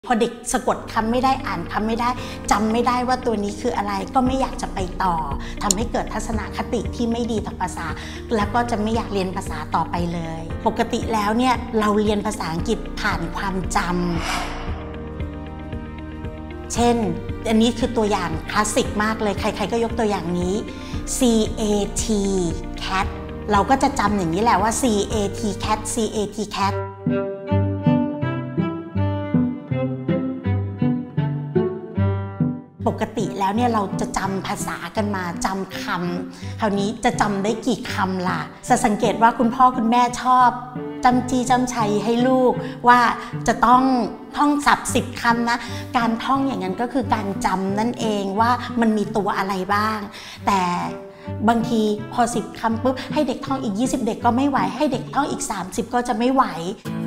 พอเด็กสะกดคำไม่ได้อ่านคำไม่ได้จำไม่ได้ว่าตัวนี้คืออะไรก็ไม่อยากจะไปต่อทำให้เกิดทัศนคติที่ไม่ดีต่อภาษาแล้วก็จะไม่อยากเรียนภาษาต่อไปเลยปกติแล้วเนี่ยเราเรียนภาษาอังกฤษผ่านความจำเช่นอันนี้คือตัวอย่างคลาสสิกมากเลยใครๆก็ยกตัวอย่างนี้ CAT cat เราก็จะจำอย่างนี้แหละว่า CAT cat CAT catปกติแล้วเนี่ยเราจะจำภาษากันมาจำคำคราวนี้จะจำได้กี่คำล่ะจะสังเกตว่าคุณพ่อคุณแม่ชอบจำจี้จำชัยให้ลูกว่าจะต้องท่องศัพท์10 คำนะการท่องอย่างนั้นก็คือการจำนั่นเองว่ามันมีตัวอะไรบ้างแต่บางทีพอ10 คำปุ๊บให้เด็กท่องอีก20เด็กก็ไม่ไหวให้เด็กท่องอีก30ก็จะไม่ไหว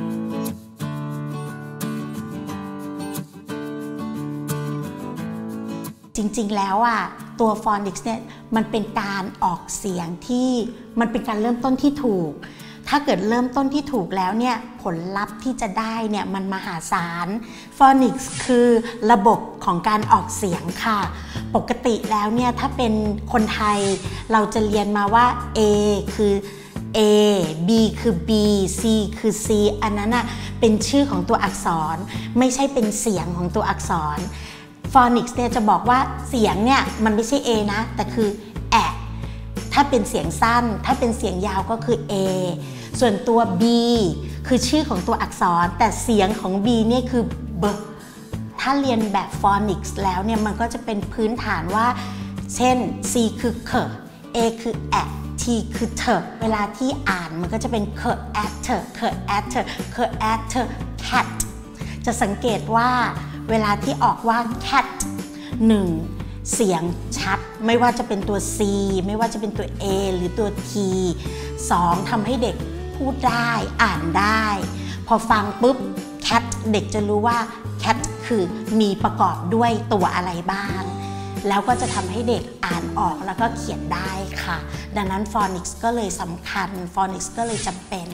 จริงๆแล้วตัวฟอนิกส์เนี่ยมันเป็นการออกเสียงที่มันเป็นการเริ่มต้นที่ถูกถ้าเกิดเริ่มต้นที่ถูกแล้วเนี่ยผลลัพธ์ที่จะได้เนี่ยมันมหาศาลฟอนิกส์คือระบบของการออกเสียงค่ะปกติแล้วเนี่ยถ้าเป็นคนไทยเราจะเรียนมาว่า A คือ A B คือ B C คือ C อันนั้นเป็นชื่อของตัวอักษรไม่ใช่เป็นเสียงของตัวอักษรฟอนิกส์เนี่ยจะบอกว่าเสียงเนี่ยมันไม่ใช่ A นะแต่คือแอะถ้าเป็นเสียงสั้นถ้าเป็นเสียงยาวก็คือ A ส่วนตัว B คือชื่อของตัวอักษรแต่เสียงของ B เนี่ยคือ B ถ้าเรียนแบบฟอนิกส์แล้วเนี่ยมันก็จะเป็นพื้นฐานว่าเช่น C คือเค A คือแอะ T คือเธอเวลาที่อ่านมันก็จะเป็นเคแอทเธอเคแอทเธอเคแอทเธอ cat จะสังเกตว่าเวลาที่ออกว่า cat 1 เสียงชัดไม่ว่าจะเป็นตัว C ไม่ว่าจะเป็นตัว A หรือตัว T 2 ทำให้เด็กพูดได้อ่านได้พอฟังปุ๊บ cat เด็กจะรู้ว่า cat คือมีประกอบด้วยตัวอะไรบ้างแล้วก็จะทำให้เด็กอ่านออกแล้วก็เขียนได้ค่ะดังนั้นฟอนิกส์ก็เลยสำคัญฟอนิกส์ก็เลยจำเป็น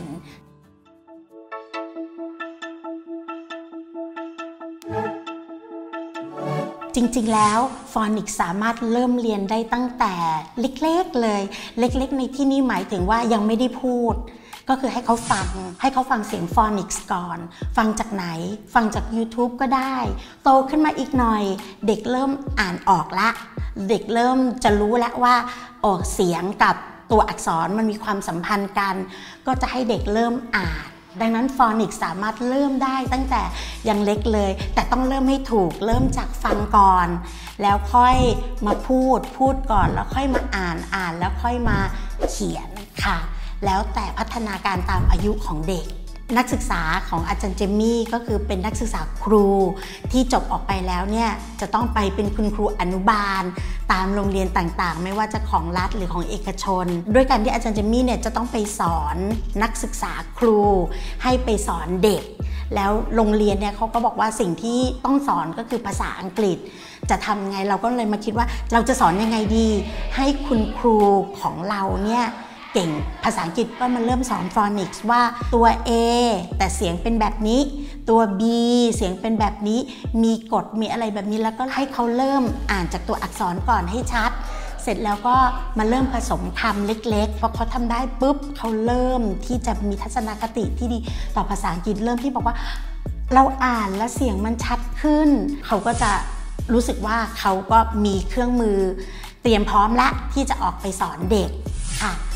จริงๆแล้วฟอนิกส์สามารถเริ่มเรียนได้ตั้งแต่เล็กๆเลยเล็กๆในที่นี้หมายถึงว่ายังไม่ได้พูดก็คือให้เขาฟังเสียงฟอนิกส์ก่อนฟังจากไหนฟังจาก YouTube ก็ได้โตขึ้นมาอีกหน่อยเด็กเริ่มอ่านออกละเด็กเริ่มจะรู้แล้วว่าเสียงกับตัวอักษรมันมีความสัมพันธ์กันก็จะให้เด็กเริ่มอ่านดังนั้นฟอนิกส์สามารถเริ่มได้ตั้งแต่ยังเล็กเลยแต่ต้องเริ่มให้ถูกเริ่มจากฟังก่อนแล้วค่อยมาพูดก่อนแล้วค่อยมาอ่านแล้วค่อยมาเขียนค่ะแล้วแต่พัฒนาการตามอายุของเด็กนักศึกษาของอาจารย์เจมมี่ก็คือเป็นนักศึกษาครูที่จบออกไปแล้วเนี่ยจะต้องไปเป็นคุณครูอนุบาลตามโรงเรียนต่างๆไม่ว่าจะของรัฐหรือของเอกชนด้วยการที่อาจารย์เจมมี่เนี่ยจะต้องไปสอนนักศึกษาครูให้ไปสอนเด็กแล้วโรงเรียนเนี่ยเขาก็บอกว่าสิ่งที่ต้องสอนก็คือภาษาอังกฤษจะทำไงเราก็เลยมาคิดว่าเราจะสอนยังไงดีให้คุณครูของเราเนี่ยเก่งภาษาอังกฤษก็มาเริ่มสอนฟอนิกส์ว่าตัว A แต่เสียงเป็นแบบนี้ตัว B เสียงเป็นแบบนี้มีกฎมีอะไรแบบนี้แล้วก็ให้เขาเริ่มอ่านจากตัวอักษรก่อนให้ชัดเสร็จแล้วก็มาเริ่มผสมคำเล็กๆพอเขาทำได้ปุ๊บเขาเริ่มที่จะมีทัศนคติที่ดีต่อภาษาอังกฤษเริ่มที่บอกว่าเราอ่านแล้วเสียงมันชัดขึ้นเขาก็จะรู้สึกว่าเขาก็มีเครื่องมือเตรียมพร้อมละที่จะออกไปสอนเด็กค่ะ